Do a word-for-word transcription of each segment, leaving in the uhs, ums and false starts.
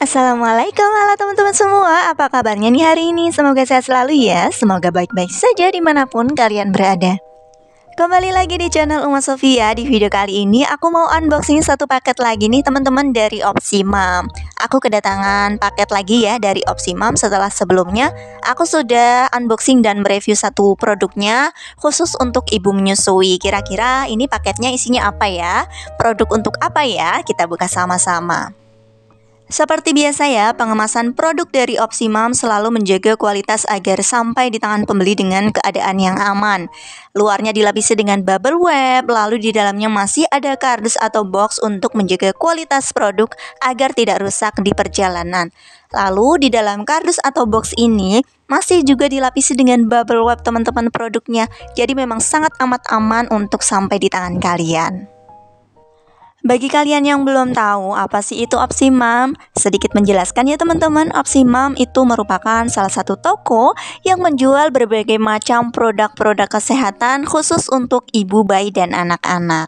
Assalamualaikum, halo teman-teman semua. Apa kabarnya nih hari ini? Semoga sehat selalu ya. Semoga baik-baik saja dimanapun kalian berada. Kembali lagi di channel Uma Sofia. Di video kali ini aku mau unboxing satu paket lagi nih teman-teman dari Opsimum. Aku kedatangan paket lagi ya dari Opsimum setelah sebelumnya aku sudah unboxing dan mereview satu produknya khusus untuk ibu menyusui. Kira-kira ini paketnya isinya apa ya? Produk untuk apa ya? Kita buka sama-sama. Seperti biasa ya, pengemasan produk dari Opsimum selalu menjaga kualitas agar sampai di tangan pembeli dengan keadaan yang aman. Luarnya dilapisi dengan bubble wrap, lalu di dalamnya masih ada kardus atau box untuk menjaga kualitas produk agar tidak rusak di perjalanan. Lalu di dalam kardus atau box ini masih juga dilapisi dengan bubble wrap teman-teman produknya. Jadi memang sangat amat aman untuk sampai di tangan kalian. Bagi kalian yang belum tahu apa sih itu Opsimum, sedikit menjelaskan ya teman-teman. Opsimum itu merupakan salah satu toko yang menjual berbagai macam produk-produk kesehatan khusus untuk ibu, bayi, dan anak-anak.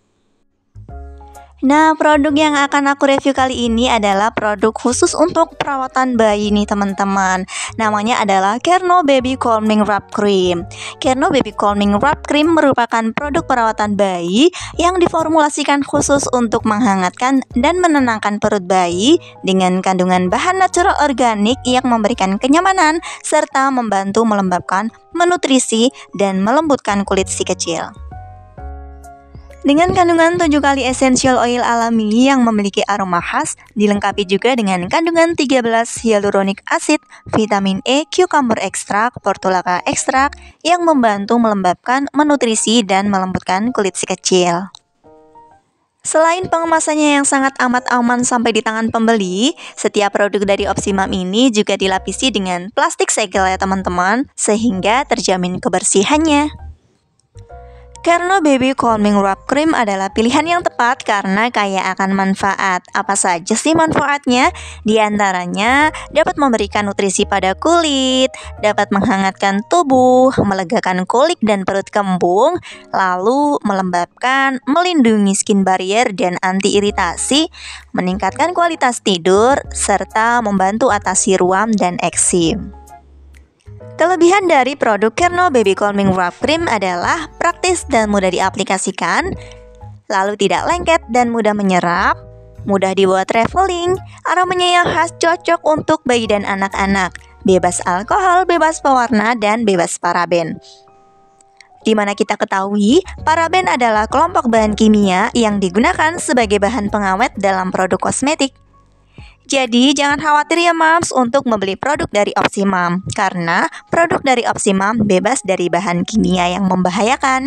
Nah, produk yang akan aku review kali ini adalah produk khusus untuk perawatan bayi nih teman-teman. Namanya adalah Kerno Baby Calming Wrap Cream. Kerno Baby Calming Wrap Cream merupakan produk perawatan bayi yang diformulasikan khusus untuk menghangatkan dan menenangkan perut bayi dengan kandungan bahan natural organik yang memberikan kenyamanan serta membantu melembabkan, menutrisi, dan melembutkan kulit si kecil. Dengan kandungan tujuh kali essential oil alami yang memiliki aroma khas, dilengkapi juga dengan kandungan tiga belas hyaluronic acid, vitamin E, cucumber extract, portulaca extract yang membantu melembabkan, menutrisi, dan melembutkan kulit si kecil. Selain pengemasannya yang sangat amat aman sampai di tangan pembeli, setiap produk dari Opsimum ini juga dilapisi dengan plastik segel ya teman-teman, sehingga terjamin kebersihannya. Kerno Baby Calming Wrap Cream adalah pilihan yang tepat karena kaya akan manfaat. Apa saja sih manfaatnya? Di antaranya dapat memberikan nutrisi pada kulit, dapat menghangatkan tubuh, melegakan kolik dan perut kembung, lalu melembabkan, melindungi skin barrier dan anti iritasi, meningkatkan kualitas tidur, serta membantu atasi ruam dan eksim. Kelebihan dari produk Kerno Baby Calming Wrap Cream adalah praktis dan mudah diaplikasikan, lalu tidak lengket dan mudah menyerap, mudah dibuat traveling, aromanya yang khas cocok untuk bayi dan anak-anak, bebas alkohol, bebas pewarna, dan bebas paraben. Dimana kita ketahui, paraben adalah kelompok bahan kimia yang digunakan sebagai bahan pengawet dalam produk kosmetik. Jadi jangan khawatir ya Mams untuk membeli produk dari Opsimum, karena produk dari Opsimum bebas dari bahan kimia yang membahayakan.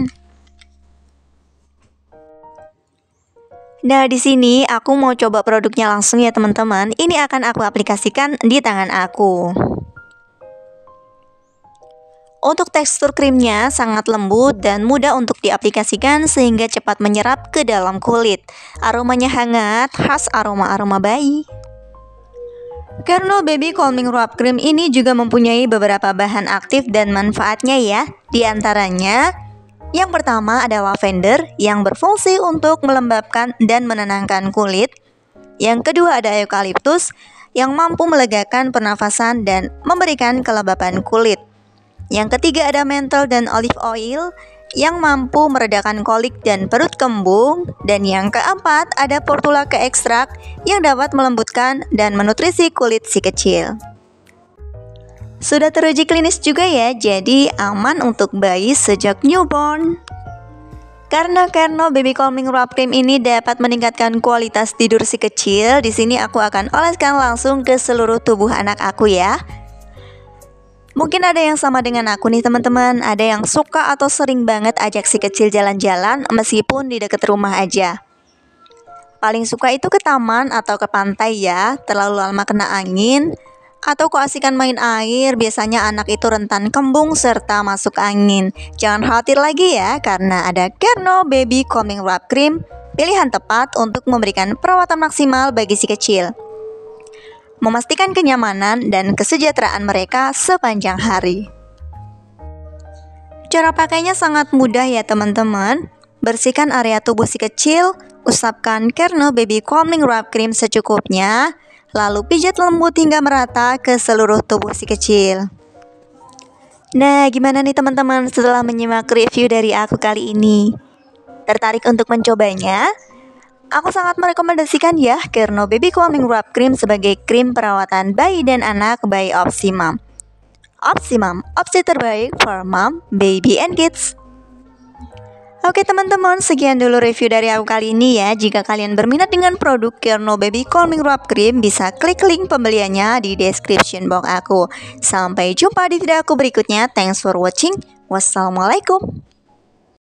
Nah, di sini aku mau coba produknya langsung ya teman-teman. Ini akan aku aplikasikan di tangan aku. Untuk tekstur krimnya sangat lembut dan mudah untuk diaplikasikan sehingga cepat menyerap ke dalam kulit. Aromanya hangat, khas aroma-aroma bayi. Kerno Baby Calming Wrap Cream ini juga mempunyai beberapa bahan aktif dan manfaatnya ya. Di antaranya, yang pertama ada lavender yang berfungsi untuk melembabkan dan menenangkan kulit. Yang kedua ada eukaliptus yang mampu melegakan pernafasan dan memberikan kelembapan kulit. Yang ketiga ada menthol dan olive oil yang mampu meredakan kolik dan perut kembung. Dan yang keempat ada portulaca extract yang dapat melembutkan dan menutrisi kulit si kecil. Sudah teruji klinis juga ya, jadi aman untuk bayi sejak newborn. Karena Kerno Baby Calming Wrap Cream ini dapat meningkatkan kualitas tidur si kecil, di sini aku akan oleskan langsung ke seluruh tubuh anak aku ya. Mungkin ada yang sama dengan aku nih teman-teman, ada yang suka atau sering banget ajak si kecil jalan-jalan meskipun di dekat rumah aja. Paling suka itu ke taman atau ke pantai ya, terlalu lama kena angin, atau keasikan main air, biasanya anak itu rentan kembung serta masuk angin. Jangan khawatir lagi ya, karena ada Kerno Baby Calming Wrap Cream, pilihan tepat untuk memberikan perawatan maksimal bagi si kecil, memastikan kenyamanan dan kesejahteraan mereka sepanjang hari. Cara pakainya sangat mudah ya teman-teman. Bersihkan area tubuh si kecil, usapkan Kerno Baby Calming Wrap Cream secukupnya, Lalu pijat lembut hingga merata ke seluruh tubuh si kecil. Nah, gimana nih teman-teman setelah menyimak review dari aku kali ini? Tertarik untuk mencobanya? Aku sangat merekomendasikan ya Kerno Baby Calming Wrap Cream sebagai krim perawatan bayi dan anak by Opsimum. Opsimum, opsi terbaik for mom, baby, and kids. Oke teman-teman, sekian dulu review dari aku kali ini ya. Jika kalian berminat dengan produk Kerno Baby Calming Wrap Cream, bisa klik link pembeliannya di description box aku. Sampai jumpa di video aku berikutnya. Thanks for watching. Wassalamualaikum.